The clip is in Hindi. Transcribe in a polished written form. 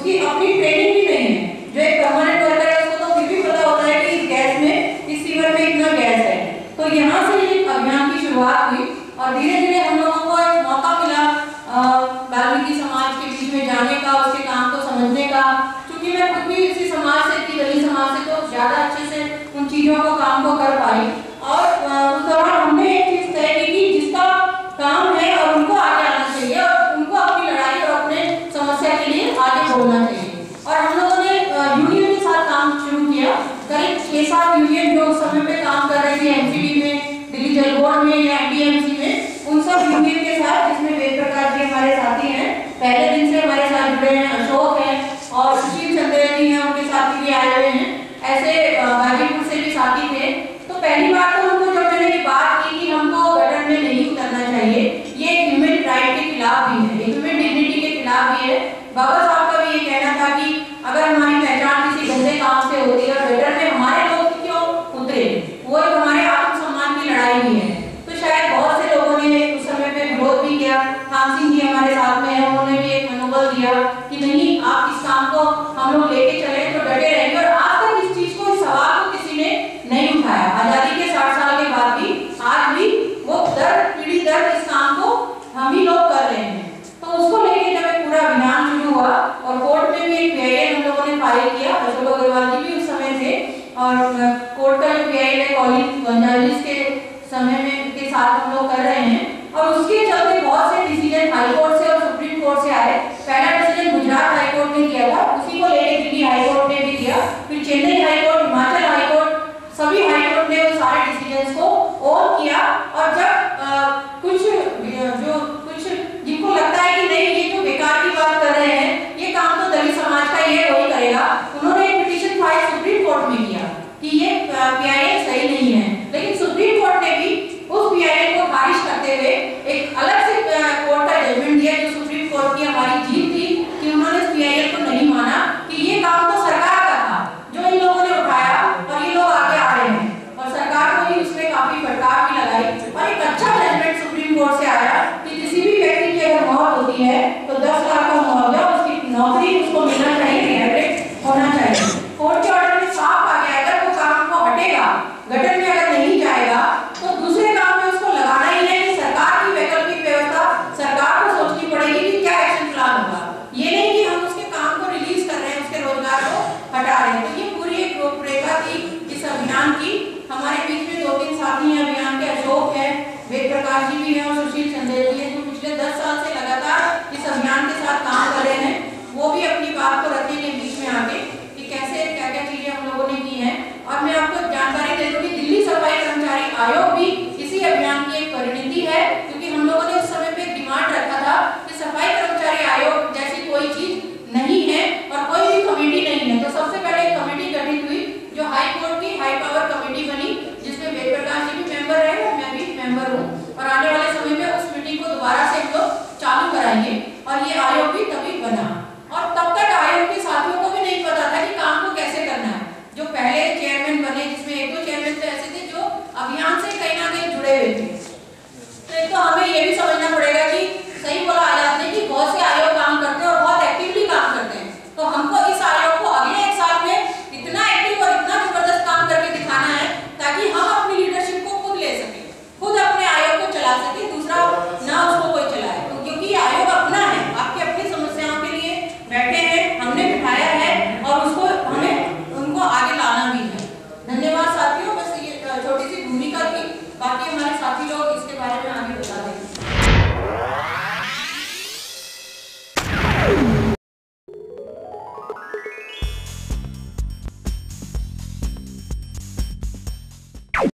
उसकी अपनी ट्रेनिंग भी नहीं है। जो एक परमानेंट वर्कर है उसको तो फिर भी पता होता है कि इस गैस में, इस सीवर में इतना गैस है। तो यहाँ से ये अभियान की शुरुआत हुई और धीरे धीरे हम लोगों को एक मौका मिला वाल्मीकि समाज के बीच में जाने का, उसके काम को समझने का। क्योंकि मैं खुद भी इसी समाज से थी, दलित समाज से, तो ज्यादा अच्छे से उन चीजों को, काम को कर पाई। और उस दौरान हमने एक चीज तय की कि जिसका काम है और उनको आगे आना चाहिए और उनको अपनी लड़ाई और अपने समस्या के लिए आगे बोलना चाहिए। और हम लोगों ने यूनियन के साथ काम शुरू किया। करीब 6-7 यूनियन जो उस समय पे काम कर रहे थे एमसीडी में, दिल्ली जल बोर्ड में या एनडीएमसी में, उन सब यूनियन के साथ, जिसमें वेद प्रकाश जी हमारे साथी हैं, पहले दिन से हमारे साथ जुड़े हैं, अशोक हैं और सुशील चंद्र जी हैं, उनके साथी भी आए हुए हैं। ऐसे गाजीपुर से भी साथी थे। तो पहली बार तो उनको जब मैंने ये बात की कि हमको गठन में नहीं उतरना चाहिए, ये ह्यूमन राइट के खिलाफ भी है, ह्यूमन डिग्निटी के खिलाफ भी है। बाबा साहब का भी ये कहना था कि अगर हमारी पहचान किसी गंदे काम से होती है और गठन में हमारे लोग क्यों उतरे, वो एक हमारे आत्मसम्मान की लड़ाई भी है। तो शायद बहुत से लोगों ने उस समय पे विरोध भी किया। खान सिंह जी हमारे साथ में हैं, उन्होंने भी एक मनोबल दिया कि नहीं, आप इस काम को हम लोग लेके चले तो डटे रहेंगे। और आज तक इस चीज को, इस सवाल को किसी ने नहीं उठाया। आजादी के 60 साल के बाद भी आज भी वो दर पीढ़ी दर इस काम को हम ही लोग कर रहे हैं। तो उसको लेके जब एक पूरा अभियान शुरू हुआ और कोर्ट में भी एक पीआईएल हम लोगों ने फाइल किया, अशोक अग्रवाल जी भी उस समय थे, और कोर्ट का जो पीआईएल है कॉलिंग जर्नलिस्ट के समय में के साथ हम लोग कर रहे हैं। और उसके चलते बहुत से डिसीजन हाई कोर्ट से और सुप्रीम कोर्ट से आए। पहला डिसीजन गुजरात हाई कोर्ट ने किया था, उसी को लेके दिल्ली हाई कोर्ट ने भी किया, फिर Chennai high court, Himachal high court, सभी हाई कोर्ट ने उस सारे डिसीजंस को ओन किया। और जब कुछ जिनको लगता है कि नहीं, ये जो बेकार की बात कर रहे हैं, ये काम तो दलित समाज का ही है, वही करेगा, उन्होंने